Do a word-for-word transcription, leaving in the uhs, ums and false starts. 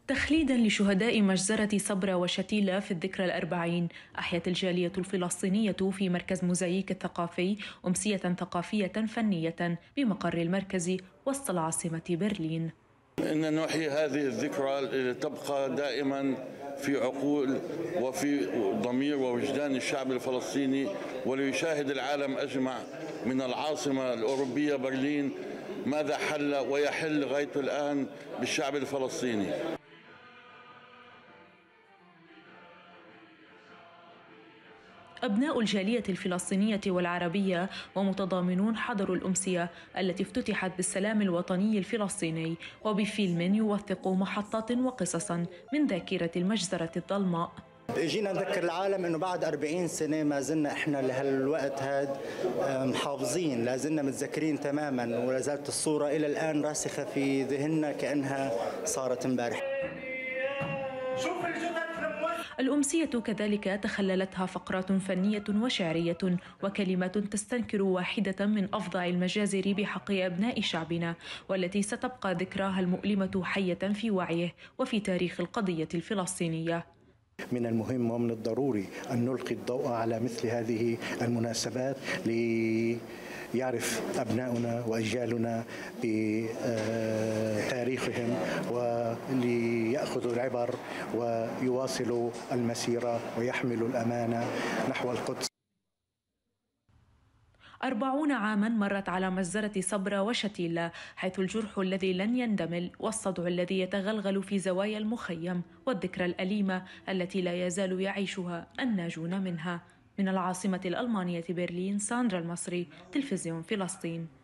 تخليدا لشهداء مجزرة صبرا وشتيلة في الذكرى الأربعين، أحيت الجالية الفلسطينية في مركز موزاييك الثقافي أمسية ثقافية فنية بمقر المركز وسط العاصمة برلين. إن نحيي هذه الذكرى لتبقى دائما في عقول وفي ضمير ووجدان الشعب الفلسطيني، وليشاهد العالم أجمع من العاصمة الأوروبية برلين ماذا حل ويحل لغاية الآن بالشعب الفلسطيني. أبناء الجالية الفلسطينية والعربية ومتضامنون حضروا الأمسية التي افتتحت بالسلام الوطني الفلسطيني وبفيلم يوثق محطات وقصصا من ذاكرة المجزرة الظلماء. اجينا نذكر العالم انه بعد أربعين سنه ما زلنا احنا لهالوقت هذا محافظين، لا زلنا متذكرين تماما، ولا زالت الصوره الى الان راسخه في ذهننا كانها صارت امبارح. الأمسية كذلك تخللتها فقرات فنية وشعرية وكلمات تستنكر واحدة من أفظع المجازر بحق أبناء شعبنا، والتي ستبقى ذكراها المؤلمة حية في وعيه وفي تاريخ القضية الفلسطينية. من المهم ومن الضروري أن نلقي الضوء على مثل هذه المناسبات ليعرف أبناؤنا وأجيالنا بتاريخهم وليأخذوا العبر ويواصلوا المسيرة ويحملوا الأمانة نحو القدس. أربعون عاما مرت على مجزرة صبرا وشتيلة، حيث الجرح الذي لن يندمل والصدع الذي يتغلغل في زوايا المخيم والذكرى الأليمة التي لا يزال يعيشها الناجون منها. من العاصمة الألمانية برلين، ساندرا المصري، تلفزيون فلسطين.